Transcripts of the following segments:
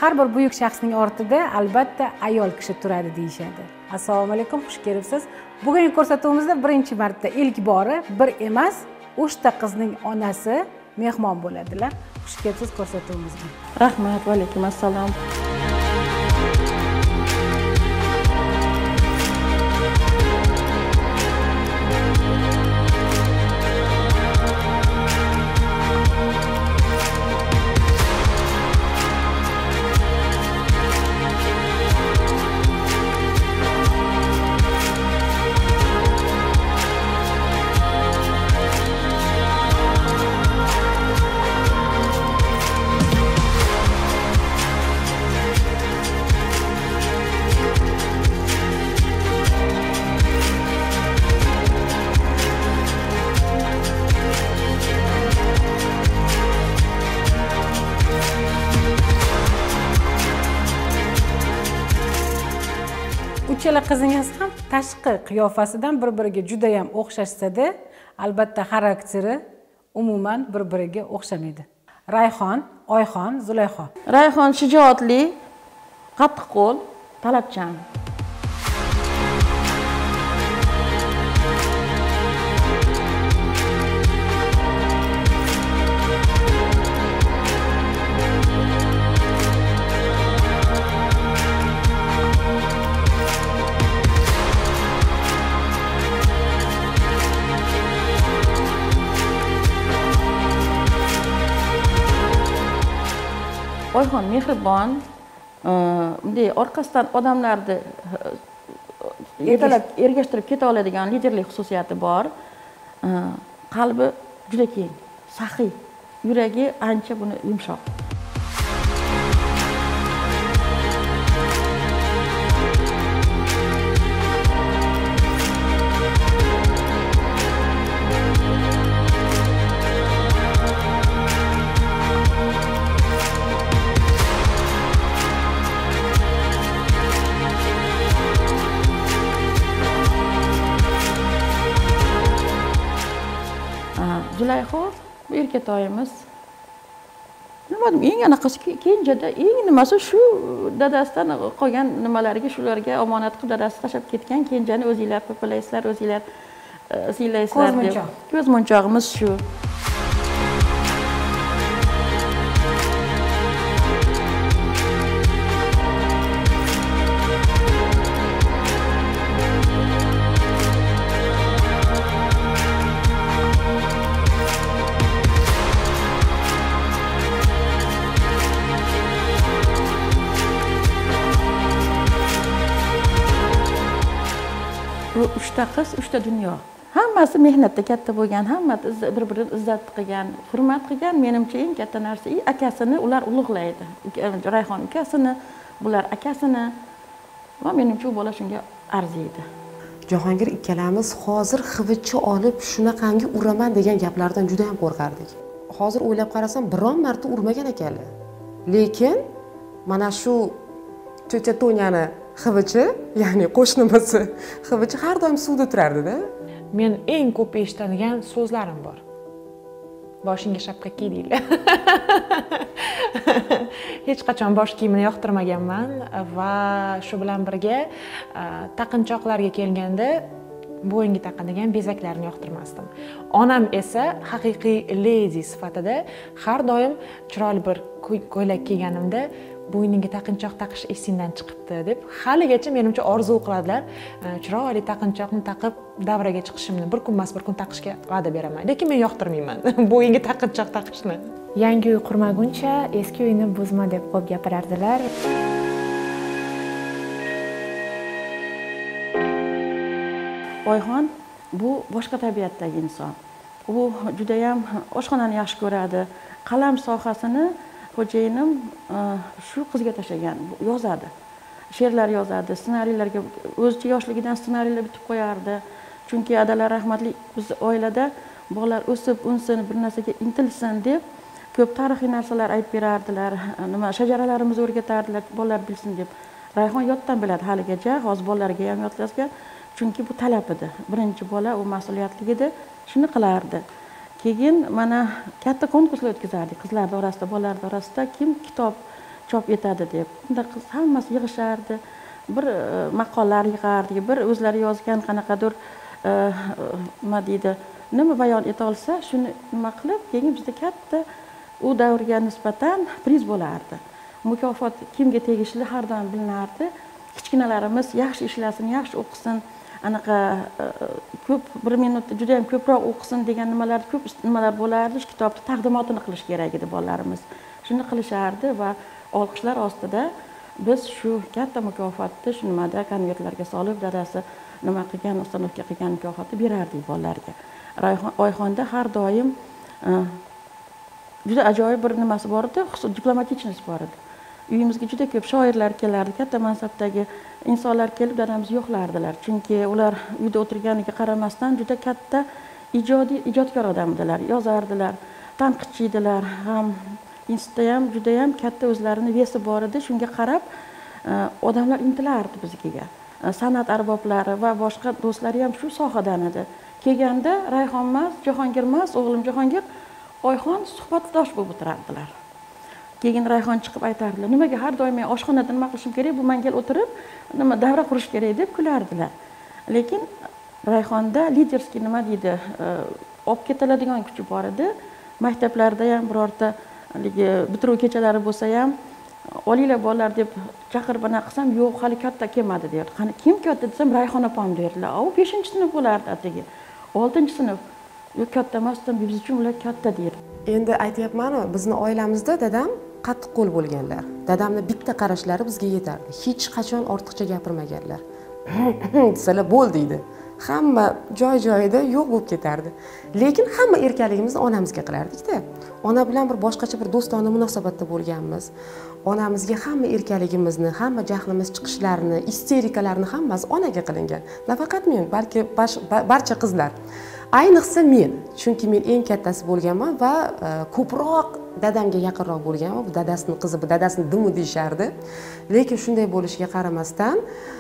har bir buyuk shaxsning ortida albatta ayol kishi turadi deyishadi. Assalomu alaykum, xush kelibsiz. Bugungi ko'rsatuvimizda birinchi marta ilk bori bir emas, 3 ta qizning onasi mehmon bo'ladilar. Xush kelibsiz ko'rsatuvimizga. Rahmat, va alaykum assalom. Uchala qizingiz ham tashqi qiyofasidan bir-biriga juda ham o'xshashsa-da, albatta xarakteri umuman bir-biriga o'xshamaydi. Rayhon, Oyxon, Zulayxo. Rayhon shijoatli, qattiqqo'l, talabchan. Oyxon mehribon, bunday orqasidan odamlarni yetalab ergashtirib keta oladigan liderlik xususiyati bor. Qalbi juda keng, saxiy, yuragi ancha buni yumshoq. Zulayxo bu erkatoyimiz. Nimadim, eng anaqasi kenjada eng nimasi shu dadasidan qolgan nimalariga, shularga omonat qilib dadasi tashlab ketgan kenjani o'zinglar to'palaysizlar, o'zinglar siylaysizlar deb. Ko'zmonchog'imiz shu. Bu 3 ta qiz, 3 ta dunyo. Hammasi mehnatda katta bo'lgan, hammasi bir-birini izzat qilgan, hurmat qilgan. Menimcha eng katta narsa akasini ular ulug'laydi. Rayhon ukasini, bular akasini va menimcha u bola shunga arziydi. Jahongir ikkalamiz hozir xivichi olib shunaqangi uraman degan gaplardan juda ham qo'rqardik. Hozir o'ylab qarasam, biron marta urmagan ekanlar. Lekin mana shu cho'cha Tonyani xivichi, ya'ni qo'shnimiz xivichi har doim suvda turardi-da. Men eng ko'p eshitadigan so'zlarim bor. Boshingga shapka kiy deydilar. Hech qachon bosh kiyimini yoqtirmaganman va shu bilan birga taqinchoqlarga kelganda bo'yinga taqadigan bezaklarni yoqtirmasdim. Onam esa haqiqiy lady sifatida har doim chiroyli bir ko'ylak kiyganimda bo'yningga taqinchoq taqish esingdan chiqibdi deb haligacha menimcha orzu qiladilar. Chiroyli taqinchoqni taqib davraga chiqishimni bir kun emas bir kun taqishga va'da beraman. Lekin men yoqtirmayman bo'yinga taqinchoq taqishni. Yangi uy qurmaguncha eski uyni buzma deb ko'p gapirardilar. Oyxon bu boshqa tabiatdagi inson. U juda ham oshxonani yaxshi ko'radi. Qalam sohasini xo'jayinim shu qizga tashlagan, yozadi. She'rlar yozadi, ssenariylarga o'zicha yoshligidan ssenariylar bitib qo'yardi. Chunki adalar rahmatli biz oilada bolalar o'sib, unsin, bir narsaga intilsin deb ko'p tarixiy narsalar aytib berardilar. Nima shajaralarimizni o'rgatardilar, bolalar bilsin deb. Rayhon yoddan biladi haligacha, hozir bolalarga ham yodlashgan. Chunki bu talab edi. Birinchi bola u mas'uliyatli edi, shuni qilardi. Keyin mana katta konkurslar o'tkazardik qizlar orasida, bolalar orasida kim kitob chop etadi deb. Unda hammasi yig'ishardi. Bir maqolalar yig'ardi, bir o'zlari yozgan qanaqadir nima deydi, nima bayon eta olsa, shuni nima qilib, keyin bizda katta u davrga nisbatan priz bo'lardi. Mukofot kimga tegishli har doim bilinardi. Kichkinalarimiz yaxshi ishlasin, yaxshi o'qisin, anaqa ko'p 1 minut juda ham ko'proq o'qisin degan nimalar ko'p nimalar bo'lardi. Kitobni taqdimotini qilish kerak edi bolalarimiz. Shuni qilishardi va olqishlar ostida biz shu katta mukofotni shu nimada konvertlarga solib, dadasi nima qilgan, ustanovka qilgan mukofotni berardik bolalarga. Oyxonda har doim juda ajoyib bir nimasi bor edi, diplomatichность bor edi. Uyimizga juda ko'p shoirlar kelardi, katta mansabdagi insonlar kelib dadamizni yo'qlardilar. Chunki ular uyda o'tirganiga qaramasdan juda katta ijodkor odam edilar, yozardilar, tanqidchi edilar, ham institutda ham juda ham katta o'zlarini vesi bor edi. Shunga qarab odamlar intilardi bizga. San'at arboblari va boshqa do'stlari ham shu sohadan edi. Kelganda Rayhonmas, Jahongirmas, o'g'lim Jahongir, Oyxon suhbatdosh bo'lib o'tirardilar. Keyin Rayhon chiqib aytardilar, nimaga har doim men oshxonada nima qilishim kerak, bu menga o'tirib, nima davra qurish kerak deb kulardilar. Lekin Rayhonda liderskiy nima deydi, olib ketiladigan kuchi bor edi. Maktablarda ham birorta bitiruv kechalari bo'lsa ham, olinglar bolalar deb chaqirib bana qilsam, yo'q, hali katta kelmadi derdi. Qani kim katta desam, Rayhon opam derdilar. U 5-sinf bo'lardi atigi. 6-sinf. Yo'q, katta emasdan biz uchun ular katta derdi. Endi aytyapman, bizni oilamizda dadam qattiq qo'l bo'lganlar. Dadamning bitta qarashlari bizga yetardi. Hech qachon ortiqcha gapirmaganlar. Desalar bo'ldi deydi. Hamma joy-joyida yo'q bo'lib ketardi. Lekin hamma erkaligimizni onamizga qilardik-da. Ona bilan bir boshqacha bir do'stona munosabatda bo'lganmiz. Onamizga hamma erkaligimizni, hamma jahlimiz chiqishlarini, isterikalarni hammasi onaga qilingan. Nafaqat men, balki barcha qizlar. Ayniqsa men, chunki men eng kattasi bo'lganman va ko'proq dadamga yaqinroq bo'lganman. Bu dadasining qizi, bu dadasining dumi deyishardi. Lekin shunday bo'lishiga qaramasdan,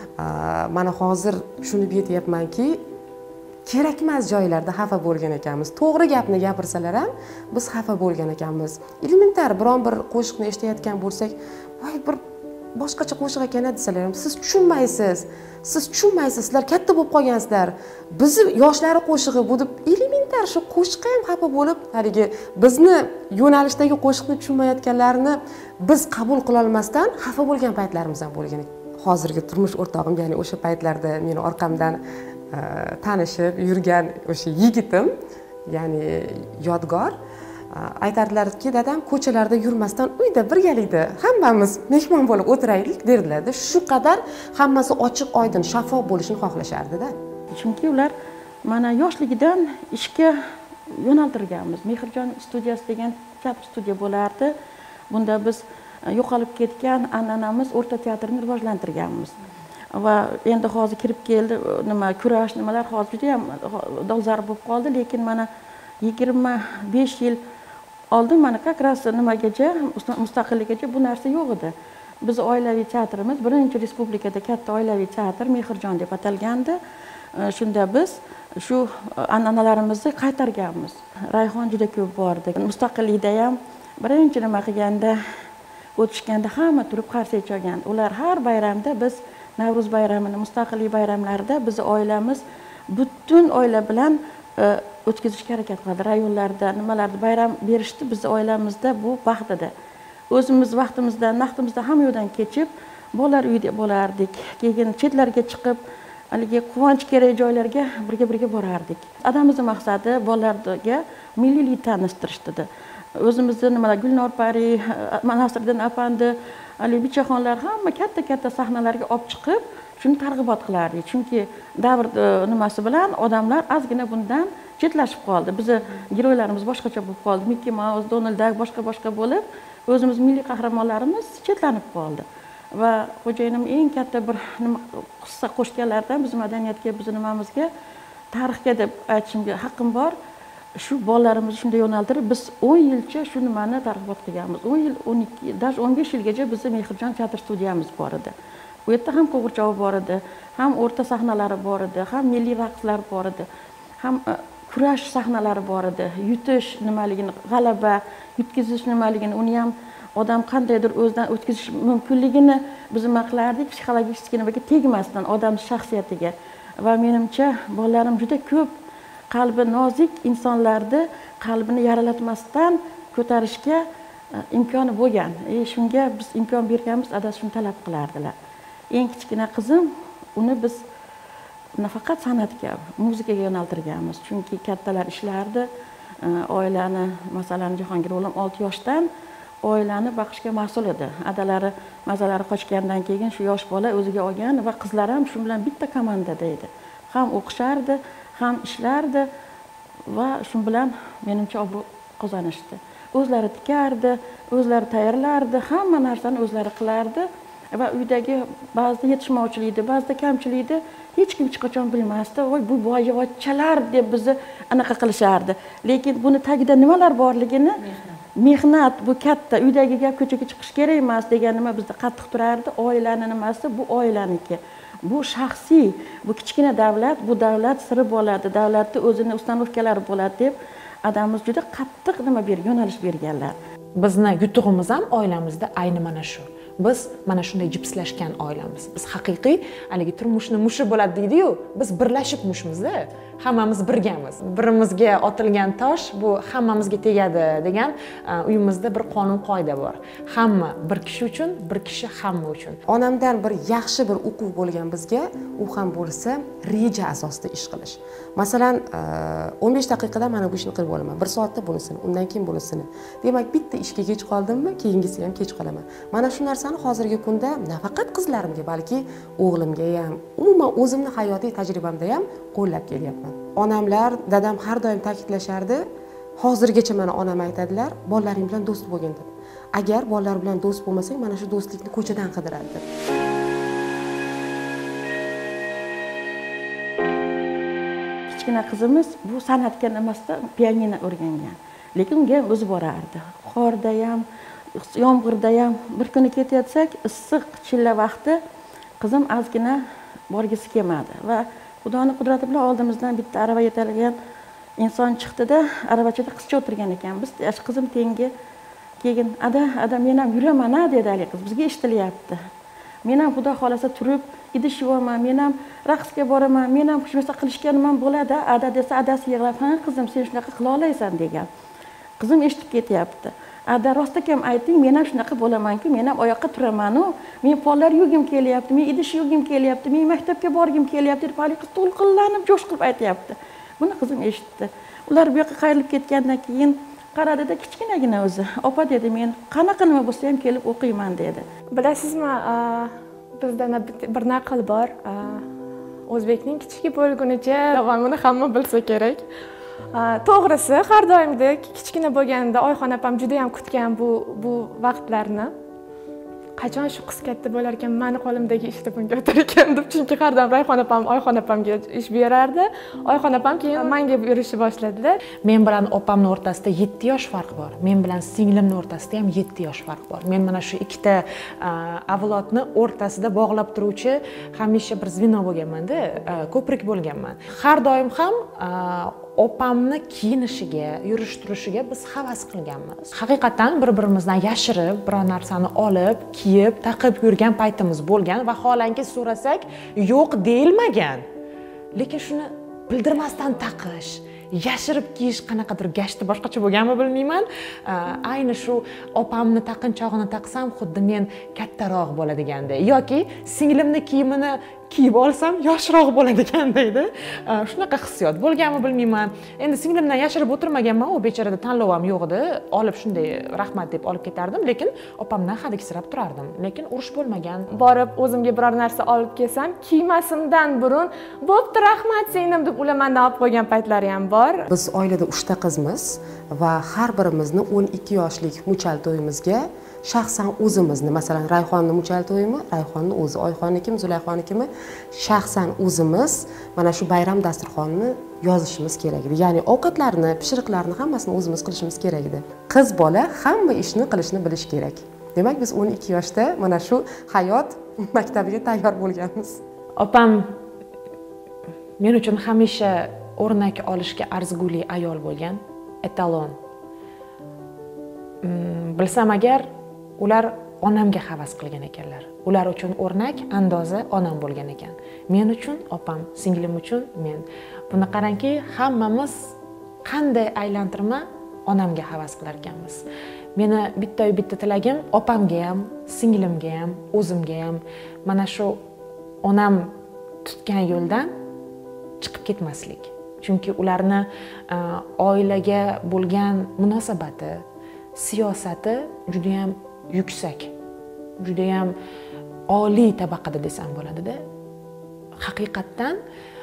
mana hozir tushunib yetyapmanki, kerakmas joylarda xafa bo'lgan ekanmiz. To'g'ri gapni gapirsalar ham biz xafa bo'lgan ekanmiz. Elementar biron bir qo'shiqni eshitayotgan bo'lsak, voy bir boshqacha qo'shiq ekan desalar ham siz tushunmaysiz. Siz tushunmaysiz, sizlar katta bo'lib qolgansizlar. Bizni yoshlari qo'shig'i bu deb elementar shu qo'shiqqa ham xafa bo'lib, haligi bizni yo'nalishdagi qo'shiqni tushunmayotganlarni biz qabul qila olmasdan xafa bo'lgan paytlarimiz ham bo'lgan. Hozirgi turmush o'rtog'im, ya'ni o'sha paytlarda meni orqamdan tanishib yurgan o'sha yigitim, ya'ni Yodgor, aytardilarki, dadam ko'chalarda yurmasdan uyda birgalikda hammamiz mehmon bo'lib o'tiraylik derdilar-da. Shu qadar hammasi ochiq, oydin, shaffof bo'lishini xohlashardi-da. Chunki ular mana yoshligidan ishga yo'naltirganmiz. Mehrjon studiyasi degan teatr studiya bo'lardi. Bunda biz yo'qolib ketgan an'anamiz o'rta teatrni rivojlantirganmiz. Va endi hozir kirib keldi, nima kurash, nimalar hozir juda ham dolzarb bo'lib qoldi, lekin mana 25 yil oldin mana как раз nimagacha, mustaqillikgacha bu narsa yo'q edi. Biz oilaviy teatrimiz birinchi respublikada katta oilaviy teatr Mehrjon deb atalgandi. Shunda biz shu an'analarimizni qaytarganmiz. Rayhon juda ko'p bordi. Mustaqillikda ham birinchi nima qilganda, o'tishganda hamma turib qarshi olgan. Ular har bayramda biz Navruz bayramini, mustaqillik bayramlarida bizni oilamiz butun oila bilan o'tkazishga harakat qildi. Rayonlarda nimalarni bayram berishdi, bizni oilamizda bu baxt edi. O'zimiz vaqtimizdan, naqdimizdan hamma yo'ldan kechib, bolalar uyida bo'lardik. Keyin chetlarga chiqib, haligi quvonch kerak joylarga birga borardik. Adamimizning maqsadi bolalarga milliylik tanishtirishdi. O'zimizni nimalar Gulnor Pari, Nasriddin Apandi, Ali Bichaxonlar hamma katta sahnalarga olib chiqib, shuni targ'ibot qilardik. Chunki davr nimasi bilan odamlar ozgina bundan chetlashib qoldi. Bizni giroylarimiz boshqacha bo'lib qoldi. Mickey Mouse, Donald Duck boshqa bo'lib, o'zimiz milliy qahramonlarimiz chetlanib qoldi. Va xo'jayinim eng katta bir qissa qo'shganlardan biz madaniyatga, biz nimamizga, tarixga deb aytishimga haqqim bor. Shu bolalarimizni shunday yo'naltirib, biz 10 yilcha shu nimani targ'ibot qilganmiz. 10 yil, 12, даже 15 yilgacha bizda Mehrjon teatr studiyamiz bor edi. Bu yerda ham qo'g'irchoq bor edi, ham o'rta sahnalari bor edi, ham milliy raqslar bor edi, ham kurash sahnalari bor edi. Yutish nimaligini, g'alaba, yutkazish nimaligini uni ham odam qandaydir o'zidan o'tkazish mumkinligini biz nima qilardik, psixologik tegmasdan odam shaxsiyatiga. Va menimcha bolalarim juda ko'p qalbi nozik insonlarni qalbini yaralatmasdan ko'tarishga imkoni bo'lgan. Shunga biz imkon berganmiz, adasi shuni talab qilardilar. Eng kichkina qizim, uni biz nafaqat san'atga, muzikaga yo'naltirganmiz. Chunki kattalar ishlardi, oilani, masalan, Jahongir o'g'lim 6 yoshdan oilani boqishga mas'ul edi. Adalari mazalari qochgandan keyin shu yosh bola o'ziga olgan va qizlar ham shu bilan bitta komandada edi. Ham o'qishardi, ham ishlardi va shu bilan menimcha obro' qozonishdi. O'zlari tikardi, o'zlari tayyorlardi, hamma narsani o'zlari qilardi va uydagi ba'zida yetishmovchilikni, ba'zida kamchilikni hech kim hech qachon bilmasdi. Voy, bu boyvachchalar deb bizni anaqa qilishardi. Lekin buni tagida nimalar borligini mehnat bu katta, uydagi gap ko'chaga chiqish kerak emas degan nima bizda qattiq turardi. Oilani nimasi, bu oilaniki. Bu shaxsiy, bu kichkina davlat, bu davlat siri bo'ladi, davlatda o'zini ustanovkalari bo'ladi deb adamimiz juda qattiq nima yo'nalish berganlar. Bizni yutug'imiz ham oilamizda ayni mana shu. Biz mana shunday jipslashgan oilamiz. Biz haqiqiy haligi turmushni mushi bo'ladi deydi-yu, biz birlashib mushmizda. Hammamiz birgamiz. Birimizga otilgan tosh bu hammamizga tegadi degan uyimizda bir qonun qoida bor. Hamma bir kishi uchun, bir kishi hamma uchun. Onamdan bir yaxshi bir o'quv bo'lgan bizga, u ham bo'lsa reja asosida ish qilish. Masalan, 15 daqiqada mana bu ishni qilib olaman. 1 soatda bunisini, undan keyin bunisini. Demak, bitta ishga kech qoldimmi, keyingisi ham kech qolaman. Mana shu narsani hozirgi kunda nafaqat qizlarimga, balki o'g'limga ham, umuman o'zimning hayotiy tajribamda ham qo'llab kelyapman. Onamlar, dadam har doim ta'kidlashardi. Hozirgacha mana onam aytadilar, bolalaring bilan do'st bo'lgin deb. Agar bolalar bilan do'st bo'lmasang, mana shu do'stlikni ko'chadan qidiradi deb. Kichkina qizimiz bu san'atga emasda pianino o'rgangan. Lekin unga o'zi borardi. Qorda ham, yomg'irda ham bir kuni ketayotsak, issiq chilla vaqti qizim ozgina borgisi kelmadi va Xudoning qudrati bilan oldimizdan bitta arava yetalgan inson chiqdi-da, aravachada qizcha o'tirgan ekan. Biz qizim tengi keyin ada men ham yuraman dedi hali qiz. Bizga eshitilyapti. Men ham Xudo xolasa turib idish yuvaman, men ham raqsga boraman, men ham shu narsa qilishga nima bo'ladi? Ada desa, adasi yig'lab, "Ha, qizim, sen shunaqa qila olaysan" degan. Qizim eshitib ketyapti. Ada rostakam ayting, men ham shunaqa bo'laman-ku, men ham oyoqqa turaman-u, men pollar yugim kelyapti, men idish yugim kelyapti, men maktabga borgim kelyapti deb hali qiz to'lqinlanib, jo'shqib aytyapti. Buni qizim eshitdi. Ular bu yoqqa qayrilib ketgandan keyin qaradida kichkinagina o'zi. Opa dedi, men qanaqa nima bo'lsa ham kelib o'qiyman dedi. Bilasizmi, bizda bir naql bor. O'zbekning kichigi bo'lgunicha davomini hamma bilsa kerak. To'g'risi, har doimdek kichkina bo'lganimda Oyxon opam juda ham kutgan bu vaqtlarni. Qachon shu qiz katta bo'lar ekan, meni qo'limdagi ishni bunga o'tar ekan deb, chunki har doim Oyxon opamga ish berardi. Oyxon opam keyin menga yurishni boshladilar. Men bilan opamning o'rtasida 7 yosh farq bor. Men bilan singlimning o'rtasida ham 7 yosh farq bor. Men mana shu ikkita avlodni o'rtasida bog'lab turuvchi hamisha bir zvino bo'lganman-da, ko'prik bo'lganman. Har doim ham opamni kiyinishiga, yurish-turishiga biz havas qilganmiz. Haqiqatan bir-birimizdan yashirib, biror narsani olib, kiyib, taqib yurgan paytimiz bo'lgan va holanki so'rasak, yo'q deyilmagan. Lekin shuni bildirmasdan taqish, yashirib kiyish qanaqadir gashti boshqacha bo'lganmi bilmayman. Ayni shu opamni taqinchog'ini taqsam, xuddi men kattaroq bo'ladiganday yoki singlimni kiyimini kiyib olsam yoshroq bo'ladigan deydi. Shunaqa hissiyot bo'lganmi bilmayman. Endi singlimdan yashirib o'tirmaganman, u bechorada tanlov ham yo'q edi. Olib shunday rahmat deb olib ketardim, lekin opamdan hadiksirab turardim. Lekin urush bo'lmagan. Borib o'zimga biror narsa olib kelsam, kiymasimdan burun "Bo'pti, rahmat singlim" deb ulamandan olib qo'ygan paytlari ham bor. Biz oilada 3 ta qizmiz va har birimizni 12 yoshlik muchal to'yimizga shaxsan o'zimizni, masalan, Rayhonning muchal to'yimi, Rayhonning o'zi, Oyxonnikimi, Zulayxonnikimi shaxsan o'zimiz mana shu bayram dasturxonini yozishimiz kerak edi. Ya'ni ovqatlarni, pishiriqlarni hammasini o'zimiz qilishimiz kerak edi. Qiz bola hamma ishni qilishni bilish kerak. Demak, biz 12 yoshda mana shu hayot maktabiga tayyor bo'lganmiz. Opam men uchun hamisha o'rnak olishga arzigulik ayol bo'lgan, etalon. Bilsam agar ular onamga havas qilgan ekanlar. Ular uchun o'rnak, andoza onam bo'lgan ekan. Men uchun opam, singlim uchun men. Buni qarangki, hammamiz qanday aylantirma onamga havas qilar ekanmiz. Meni bitta tilagim opamga ham, singlimga ham, o'zimga ham mana shu onam tutgan yo'ldan chiqib ketmaslik. Chunki ularni oilaga bo'lgan munosabati, siyosati juda ham yuksak, juda ham oliy tabaqada desam bo'ladi-da. Haqiqatdan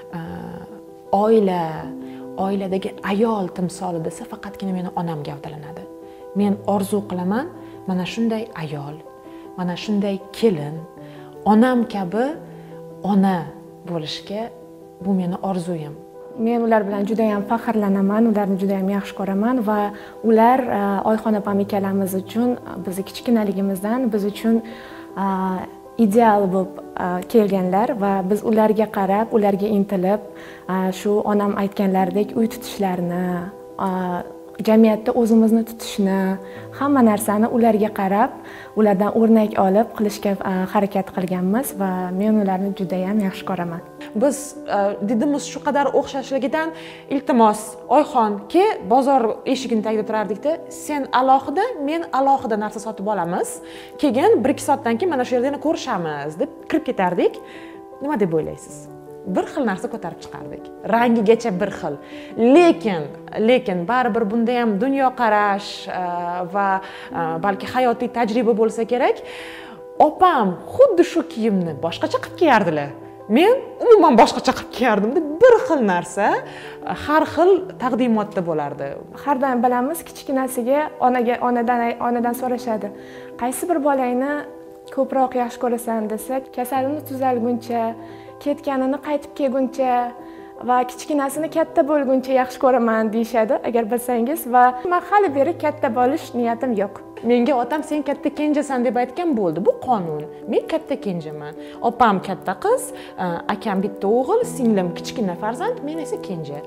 oiladagi ayol timsoli desa faqatgina meni onam gavdalanadi. Men orzu qilaman mana shunday ayol, mana shunday kelin, onam kabi ona bo'lishga. Bu meni orzuyim. Men ular bilan juda ham faxrlanaman, ularni juda ham yaxshi ko'raman va ular Oyxon opam ikkalamiz uchun bizni kichkinaligimizdan biz uchun ideal bo'lib kelganlar va biz ularga qarab, ularga intilib, shu onam aytganlaridek uy tutishlarini, jamiyatda o'zimizni tutishni, hamma narsani ularga qarab, ulardan o'rnak olib qilishga harakat qilganmiz va men ularni juda ham yaxshi ko'raman. Biz didimiz shu qadar o'xshashligidan iltimos Oyxonki bozor eshigini tagida turardik-da, sen alohida, men alohida narsa sotib olamiz. Keyin 1-2 soatdan keyin mana shu yerda yana ko'rishamiz deb kirib ketardik. Nima deb o'ylaysiz? Bir xil narsa ko'tarib chiqardik. Rangigacha bir xil. Lekin baribir bunda ham dunyoqarash va balki hayotiy tajriba bo'lsa kerak. Opam xuddi shu kiyimni boshqacha qilib kiyardilar. Men umuman boshqacha qilib kiyardim-da. Bir xil narsa har xil taqdimotda bo'lardi. Har doim bilamiz, kichkinasiga onadan so'rashadi. Qaysi bir bolangni ko'proq yaxshi ko'rasan desak, kasalini tuzalguncha, ketganini qaytib kelguncha va kichkinasini katta bo'lguncha yaxshi ko'raman deyshadi, agar bilsangiz. Va men hali beri katta bo'lish niyatim yo'q. Menga otam sen katta kenjasan deb aytgan bo'ldi. Bu qonun. Men katta kenjaman. Opam katta qiz, akam bitta o'g'il, singlim kichkina farzand, men esa kenja.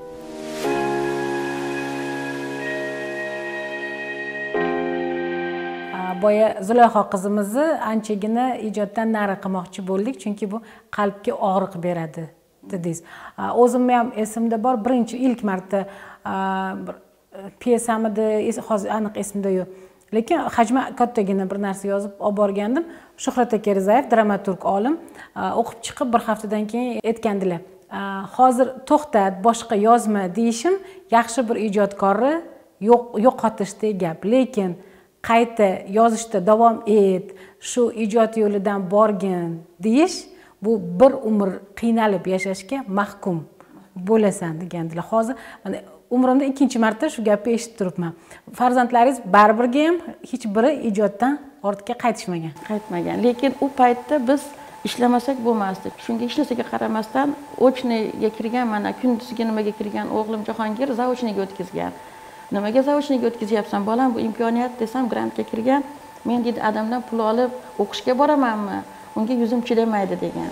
Boya Zulayho qizimizni anchagina ijoddan nari qilmoqchi bo'ldik, chunki bu qalbga og'riq beradi dedingiz. O'zimni ham esimda bor, ilk marta pyesamida hozir aniq esimda yo'q. Lekin hajmi kattagina bir narsa yozib olib borgandim. Shuhrat aka Rizayev, dramaturg olim, o'qib chiqib bir haftadan keyin aytgandilar. Hozir to'xtat, boshqa yozma deyishim yaxshi bir ijodkorni yo'qotishday gap. Lekin qayta yozishda davom et, shu ijod yo'lidan borgin deyish, bu bir umr qiynalib yashashga mahkum bo'lasan degandilar. Hozir mana umrimda 2-marta shu gapni eshitib turibman. Farzandlaringiz baribirga ham hech biri ijoddan ortga qaytmagan. Lekin u paytda biz ishlamasak bo'lmasdi. Shunga hech narsaga qaramasdan ochniga kirgan, mana kunduzgi nimaga kirgan o'g'lim Jahongir zaochniga o'tkazgan. Nimaga zaochniga o'tkazyapsan bolam, bu imkoniyat desam, grantga kirgan. Men dedi adamdan pul olib o'qishga boramanmi? Unga yuzim chidamaydi degan.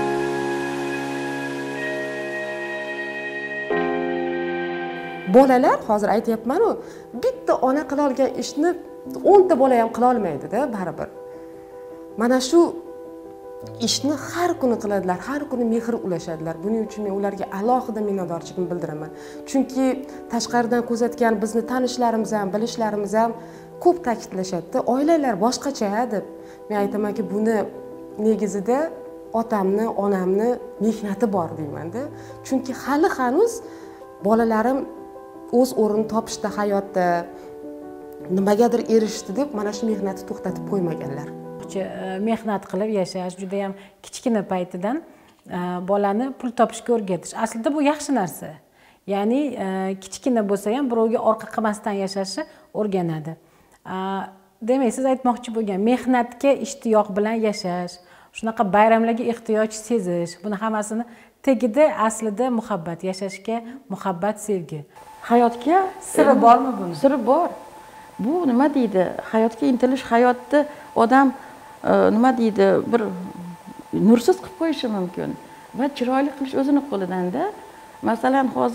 Bolalar hozir aytayapman-ku, bitta ona qila olgan ishni 10 ta bola ham qila olmaydi-da baribir. Mana shu ishni har kuni qiladilar, har kuni mehr ulashadilar. Buning uchun men ularga alohida minnatdorchiligimni bildiraman. Chunki tashqaridan kuzatgan bizni tanishlarimiz ham, bilishlarimiz ham ko'p ta'kidlashadi. Oilalar boshqacha deb. Men aytamanki, buni negizida otamni, onamni mehnati bor deyman-da. Chunki hali hanuz bolalarim o'z o'rnini topishda hayotda nimagadir erishdi deb mana shu mehnatni to'xtatib qo'ymaganlar. Mehnat qilib yashash, juda ham kichkina paytidan bolani pul topishga o'rgatish. Aslida bu yaxshi narsa. Ya'ni kichkina bo'lsa ham birovga orqa qilmasdan yashashni o'rganadi. Demak, siz aytmoqchi bo'lgan mehnatga ishtiyoq bilan yashash, shunaqa bayramlarga ehtiyoj sezish, buni hammasini tagida aslida muhabbat, yashashga muhabbat, sevgi. Hayotga siri bormi buni? Siri bor. Bu nima deydi? Hayotga intilish, hayotni odam nima deydi, bir nursiz qilib qo'yishi mumkin va chiroyli qilish o'zini qo'lidan-da. Masalan, hozir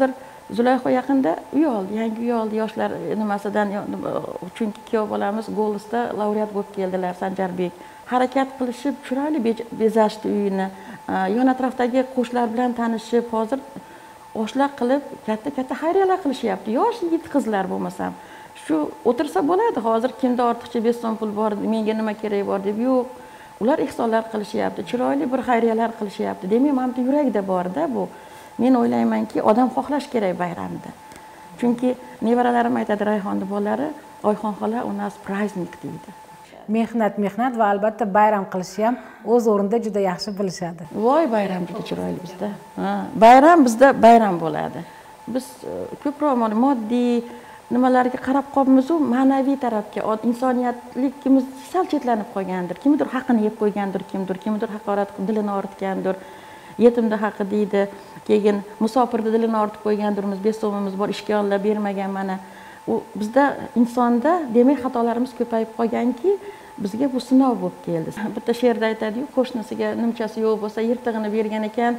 Zulayho yaqinda uy oldi, yangi uy oldi yoshlar nimasidan, chunki kuyov bolamiz Go'lisda laureat bo'lib keldilar, Sanjarbek. Harakat qilishib, chiroyli bezashdi uyini. Yon atrofdagi qo'shnilar bilan tanishib, hozir oshlar qilib, katta xayriyalar qilishyapti. Yosh yigit qizlar bo'lmasam. Shu o'tirsa bo'ladi, hozir kimda ortiqcha 5 so'm pul bor, menga nima kerak bor deb yo'q. Ular ihsonlar qilishyapti, chiroyli bir xayriyalar qilishyapti. Demak, menimcha yurakda bor-da bu. Men o'ylaymanki, odam xohlash kerak bayramda. Chunki nevaralarim aytadi, Rayhonni bolalari, Oyxon xola u nas праздник deydi. Mehnat va albatta bayram qilishni ham o'z o'rnida juda yaxshi bilishadi. Voy, bayram juda chiroyli bizda. Bayram bizda bayram bo'ladi. Biz ko'proq moddiy nimalarga qarab qolibmiz-u, ma'naviy tarafga, insoniyatligimiz sal chetlanib qolgandir. Kimdir haqini yeb qo'ygandir, kimdir haqorat qilib dilini ortgandir. Yetimda haqi deydi, keyin musofirda dilini ortib qo'ygandirmiz, 5 so'mimiz bor, ishga olib bermagan mana. U bizda insonda demak xatolarimiz ko'payib qolganki, bizga bu sinov bo'lib keldi. Bitta she'rda aytadi-yu, qo'shnisiga nimchasi yo'q bo'lsa, yirtig'ini bergan ekan,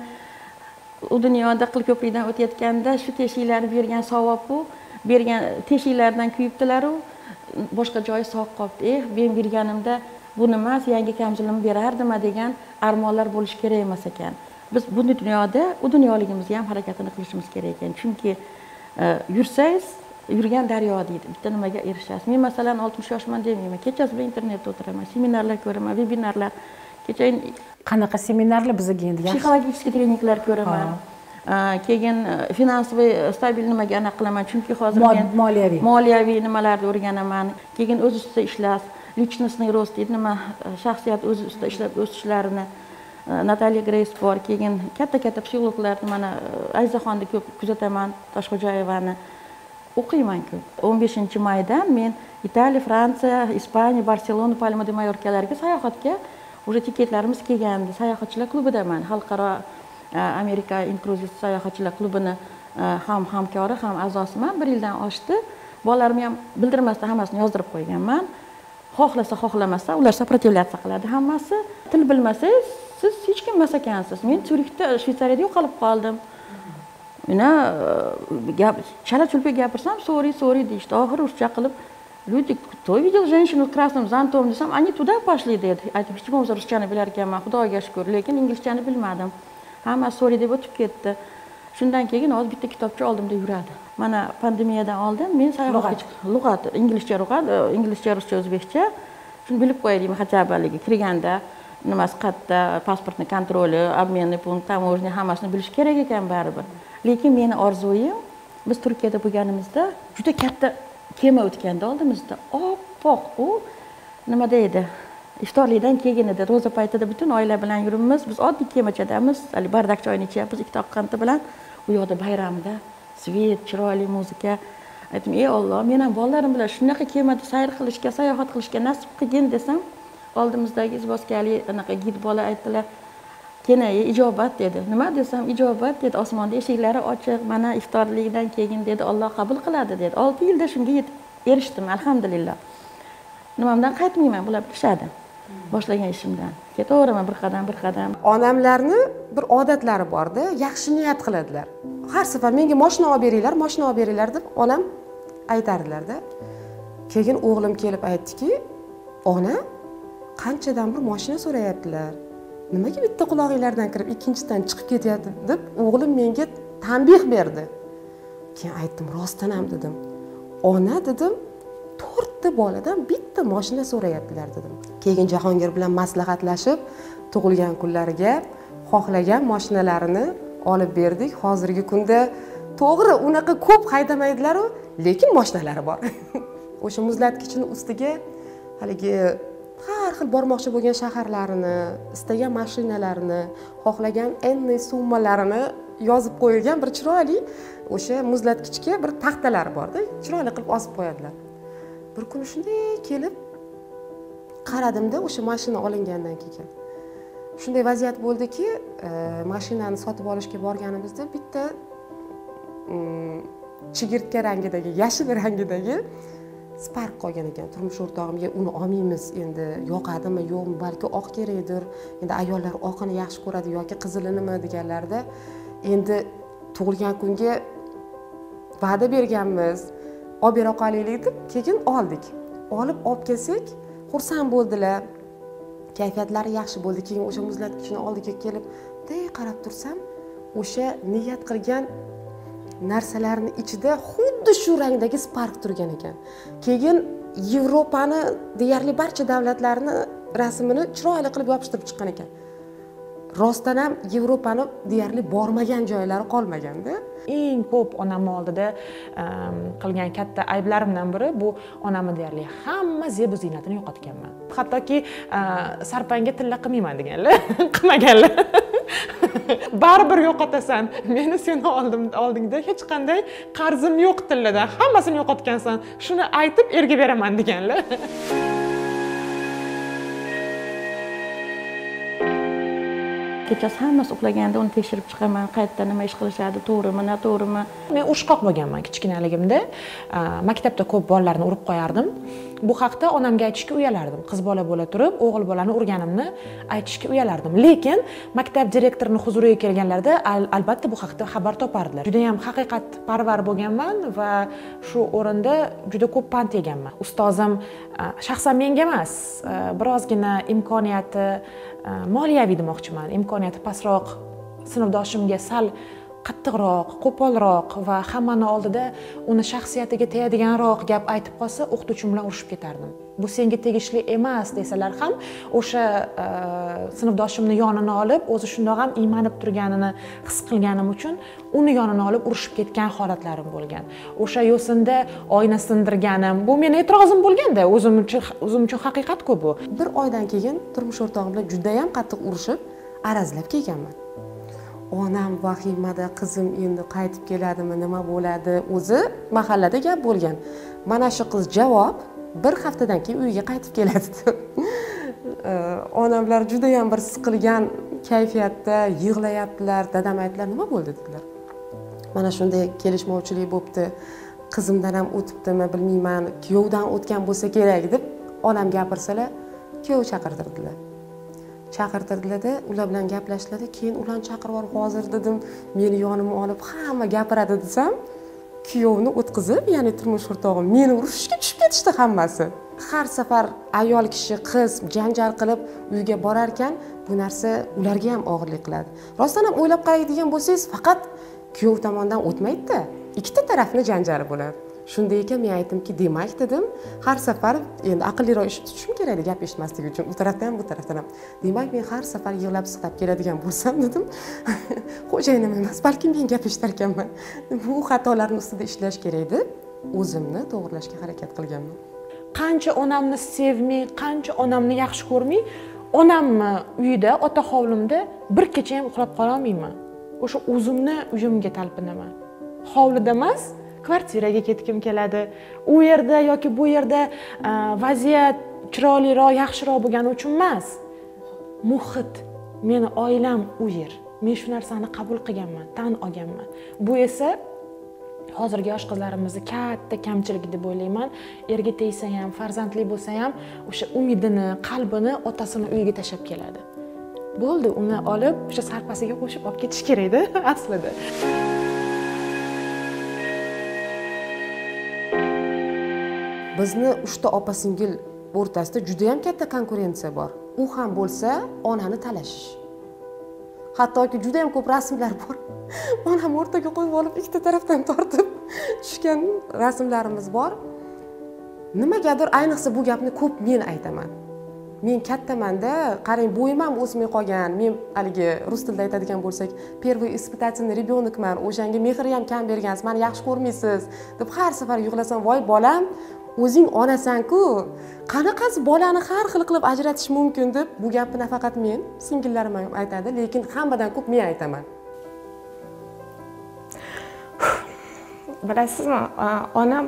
u dunyoda qil ko'prikdan o'tayotganda shu teshiklarni bergan savob bu, bergan teshiklardan kuyibdilar-u, boshqa joyi sog' qolibdi. Men berganimda bu nima, yangi kamchilimni berardimmi degan armonlar bo'lish kerak emas ekan. Biz bu dunyoda, u dunyoligimizga ham harakatini qilishimiz kerak ekan. Chunki yursangiz, yurgan daryo deydi. Bitta nimaga erishasiz. Men masalan 60 yoshman demayman. Kechasi bilan internetda o'tiraman, seminarlar ko'raman, vebinarlar. Kechayin qanaqa seminarlar bizga endi? Psixologik treninglar ko'raman. Keyin finansiy stabil nimaga aniq qilaman, chunki hozir men moliyaviy nimalarni o'rganaman. Keyin o'z ustida ishlash, lичностный рост deydi, nima shaxsiyat o'z ustida ishlab o'sishlarini Nataliya Grace bor, keyin katta psixologlarni mana Ayzaxonni ko'p kuzataman, Toshxo'jayevani o'qiyman ko'p. 15-maydan men Italiya, Fransiya, Ispaniya, Barselona, Palma de Mallorcalarga sayohatga уже tiketlarimiz kelgandi. Sayohatchilar klubidaman. Xalqaro Amerika inklyuziv sayohatchilar klubini ham hamkori, ham a'zosiman. 1 yildan oshdi. Bolalarim ham bildirmasdan hammasini yozdirib qo'yganman. Xohlasa, xohlamasa, ular сопротивляться qiladi hammasi. Til bilmasangiz, siz hech kim emas ekansiz. Men Syurixda, Shveysariyada yo'qolib qoldim. Mana gap chala-chulpa gapirsam, sorry deyishdi. Oxiri ruscha qilib, люди, кто видел женщину в красном зонтом, desam, они туда пошли dedi. Aytib, hech bo'lmasa ruschani bilar ekanman, Xudoga shukr, lekin inglizchani bilmadim. Hamma sorry deb o'tib ketdi. Shundan keyin hozir bitta kitobcha oldimda yuradi. Mana pandemiyadan oldin men sayohatga lug'at, inglizcha lug'at, inglizcha, ruscha, o'zbekcha shuni bilib qo'yaylik hachabaligi kirganda nimasi qayerda, pasportni kontroli, обменный punkt, taможня hammasini bilish kerak ekan baribir. Lekin meni orzuim, biz Turkiyada bo'lganimizda juda katta kema o'tganda oldimizda oppoq u nima deydi? Iftorlikdan keyin edi, ro'za paytida butun oila bilan yuribmiz. Biz oddiy kemachadamiz, hali bardak choyni ichyapmiz, 2 toqqanti bilan. U yoqda bayramda svet, chiroyli muzika. Aytdim, ey Alloh, men ham bolalarim bilan shunaqa kemada sayr qilishga, sayohat qilishga nasib qilgin desam, oldimizdagi izboskali anaqa gid bola aytdilar, "Kenayi ijobat" dedi. Nima desam, ijobat dedi. Osmonda eshiklari ochiq, mana iftorlikdan keyin dedi, Alloh qabul qiladi dedi. 6 yilda shunga erishdim, alhamdulillah. Nimamdan qaytmayman, bular bilishadi. Boshlagan ishimdan. Ketaveraman bir qadam. Onamlarni bir odatlari bor-da, yaxshi niyat qiladilar. Har safar menga mashina olib beringlar deb onam aytardilar-da. Keyin o'g'lim kelib aytdiki, "Ona, qanchadan bir mashina so'rayaptilar. Nimaga bitta qulog'inglardan kirib, ikkinchidan chiqib ketyapti?" deb o'g'lim menga tanbeh berdi. Keyin aytdim, "Rostdan ham" dedim. "Ona" dedim, 4 ta boladan bitta mashina so'rayaptilar" dedim. Keyin Jahongir bilan maslahatlashib, tug'ilgan kunlariga xohlagan mashinalarini olib berdik. Hozirgi kunda to'g'ri unaqa ko'p haydamaydilar-ku, lekin mashinalari bor. O'sha muzlatkichning ustiga haligi har xil bormoqchi bo'lgan shaharlarini, istagan mashinalarini, xohlagan enli summalarini yozib qo'yilgan bir chiroyli o'sha muzlatkichga bir taxtalar bor-da, chiroyli qilib osib qo'yadilar. Bir kun shunday kelib qaradimda o'sha mashina olingandan keyin. Shunday vaziyat bo'ldiki, mashinani sotib olishga borganimizda bitta chigirtka rangidagi, yashil rangidagi Spark qolgan ekan. Turmush o'rtog'imga uni olmaymiz, endi yoqadimi, yo'qmi, balki oq kerakdir. Endi ayollar oqini yaxshi ko'radi yoki qizilinimi deganlarda, endi tug'ilgan kunga va'da berganmiz, olib bera qolaylik deb keyin oldik. Olib kelsak, xursand bo'ldilar. Kayfiyatlari yaxshi bo'ldi. Keyin o'sha muzlatgichni oldiga kelib, qarab tursam, o'sha niyat qilgan narsalarning ichida xuddi shu rangdagi Spark turgan ekan. Keyin Yevropani deyarli barcha davlatlarini rasmini chiroyli qilib yopishtirib chiqqan ekan. Rostdan ham Yevropani deyarli bormagan joylari qolmaganda. Eng ko'p onamni oldida qilgan katta ayblarimdan biri bu onamni deyarli hamma zebu ziynatini yo'qotganman. Hattoki sarpanga tilla qilmayman deganlar, qilmaganlar. Baribir yo'qotasan. Meni seni oldingda hech qanday qarzim yo'q tilladan. Hammasini yo'qotgansan. Shuni aytib erga beraman deganlar. Kechasi hammasi uxlaganda uni tekshirib chiqaman, qayerda nima ish qilishadi, to'g'rimi, noto'g'rimi. Men urushqoq bo'lganman kichkinaligimda. Maktabda ko'p bolalarni urib qo'yardim. Bu haqda onamga aytishga uyalardim. Qiz bola bo'la turib, o'g'il bolani urganimni aytishga uyalardim. Lekin maktab direktorining huzuriga kelganlarida albatta bu haqda xabar topardilar. Juda ham haqiqatparvar bo'lganman va shu o'rinda juda ko'p pand yeganman. Ustozim shaxsan menga emas, birozgina imkoniyati moliyaviy demoqchiman, imkoniyati pastroq sinfdoshimga sal qattiqroq, qo'polroq va hammani oldida uni shaxsiyatiga tegadiganroq gap aytib qolsa, o'qituvchim bilan urushib ketardim. Bu senga tegishli emas desalar ham, o'sha sinfdoshimni yonini olib, o'zi shundoq ham iymanib turganini his qilganim uchun uni yonini olib urushib ketgan holatlarim bo'lgan. O'sha yo'sinda oyna sindirganim, bu meni e'tirozim bo'lganda, o'zim uchun haqiqat-ku bu. Bir oydan keyin turmush o'rtog'im bilan juda ham qattiq urushib, arazlab kelganman. Onam vahimada, qizim endi qaytib keladimi, nima bo'ladi? O'zi mahallada gap bo'lgan. Mana shu qiz javob, bir haftadan keyin uyiga qaytib keladi deb. Onamlar juda ham bir siqilgan kayfiyatda yig'layaptilar. Dadam aytdilar, nima bo'ldi dedilar. Mana shunday kelishmovchilik bo'libdi. Qizimdan ham o'tibdimi, bilmayman, kuyovdan o'tgan bo'lsa kerak deb onam gapirsalar, kuyov chaqirtirdilar. Chaqirtirdilar-da, ular bilan gaplashdilar. Keyin ularni chaqirib olib, hozir dedim, meni yonimga olib hamma gapiradi desam, kuyovni o'tkazib, ya'ni turmush o'rtog'im meni urushga tushib ketishdi hammasi. Har safar ayol kishi, qiz janjal qilib uyga borar ekan, bu narsa ularga ham og'irlik qiladi. Rostdan ham o'ylab qaraydigan bo'lsangiz, faqat kuyov tomonidan o'tmaydi-da, ikkita tarafni janjali bo'ladi. Shunday ekan men aytdimki, demak dedim, har safar endi aqlliroq ish tutishim kerak gap eshitmaslik uchun, u tarafdan ham bu tarafdan ham. Demak, men har safar yig'lab siqlab keladigan bo'lsam dedim, xo'jayinim emas, balki men gap eshitar ekanman. Bu xatolarning ustida ishlash kerak deb o'zimni to'g'rilashga harakat qilganman. Qancha onamni sevmay, qancha onamni yaxshi ko'rmay, onamni uyida, ota hovlimda bir kecha ham uxlab qola olmayman. O'sha o'zimni uyimga talpinaman. Hovlida emas, kvartiraga ketkim keladi. U yerda yoki bu yerda vaziyat chiroyliroq, yaxshiroq bo'lgani uchun emas. Muhit, meni oilam u yer. Men shu narsani qabul qilganman, tan olganman. Bu esa hozirgi yosh qizlarimizni katta kamchiligi deb o'ylayman. Erga tegsa ham, farzandli bo'lsa ham, o'sha umidini, qalbini otasini uyiga tashlab keladi. Bo'ldi, uni olib o'sha sarpasiga qo'shib olib ketish kerak edi aslida. Bizni 3 ta opa-singil o'rtasida juda ham katta konkurensiya bor. U ham bo'lsa, onani talashish. Hattoki juda ham ko'p rasmlar bor. Onam o'rtaga qo'yib olib, ikkita tarafdan tortib tushgan rasmlarimiz bor. Nimagadir ayniqsa bu gapni ko'p men aytaman. Men kattaman-da, qarang, bo'yim ham o'smay qolgan. Men haligi rus tilida aytadigan bo'lsak, первый испытательный ребёнокman. O'shanga mehr ham kam bergansiz, meni yaxshi ko'rmaysiz deb har safar yig'lasam, voy bolam, o'zing onasan-ku, qanaqasi bolani har xil qilib ajratish mumkin deb bu gapni nafaqat men, singillarim ham aytadi, lekin hammadan ko'p men aytaman. Bilasizmi, onam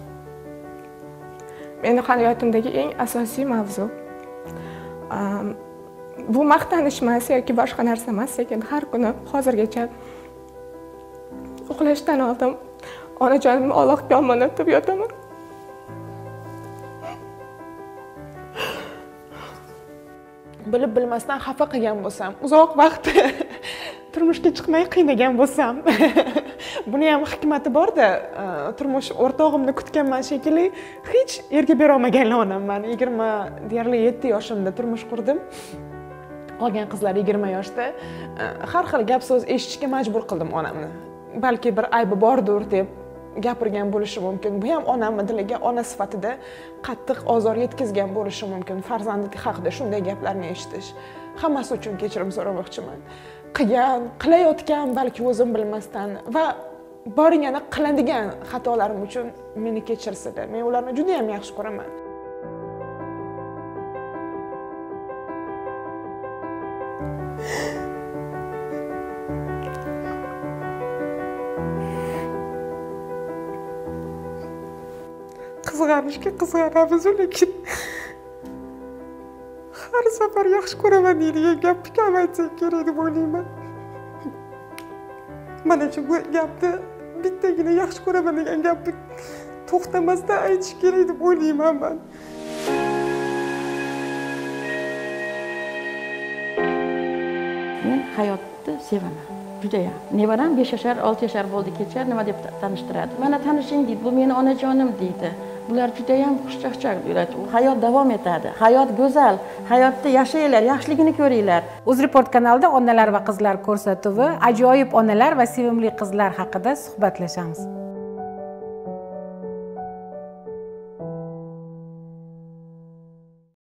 meni hayotimdagi eng asosiy mavzu. Bu maqtanish emas yoki boshqa narsa emas, lekin har kuni hozirgacha uxlashdan oldin onajonimni Allohga omonat deb yotaman. Bilib bilmasdan xafa qilgan bo'lsam, uzoq vaqt turmushga chiqmay qiynagan bo'lsam, buni ham hikmati borda, turmush o'rtog'imni kutganman shekilli, hech erga bera olmagan onamman. 27 yoshimda turmush qurdim. Qolgan qizlar 20 yoshda. Har xil gap so'z eshitishga majbur qildim onamni. Balki bir aybi bordir deb gapirgan bo'lishi mumkin. Bu ham onamni diliga ona sifatida qattiq ozor yetkazgan bo'lishi mumkin. Farzandlik haqida shunday gaplarni eshitish. Hammasi uchun kechirim so'ramoqchiman. Qilayotgan balki o'zim bilmasdan va boringani qiladigan xatolarim uchun meni kechirsalar, men ularni juda ham yaxshi ko'raman. Qizg'anishga qizg'anamiz, lekin har safar yaxshi ko'raman deydigan gapni kam aytsak kerak deb o'ylayman. Mana shu gapni bittagina yaxshi ko'raman degan gapni to'xtamasdan aytish kerak deb o'ylayman men. Men hayotni sevaman. Juda ham. Nevaram 5 yashar, 6 yashar bo'ldi kecha, nima deb tanishtiradi. Mana tanishing deydi, bu meni onajonim deydi. Bular juda ham xushchaqchaq yuradi. Hayot davom etadi. Hayot go'zal. Hayotda yashanglar, yaxshiligini ko'ringlar. UzReport kanalida onalar va qizlar ko'rsatuvi ajoyib onalar va sevimli qizlar haqida suhbatlashamiz.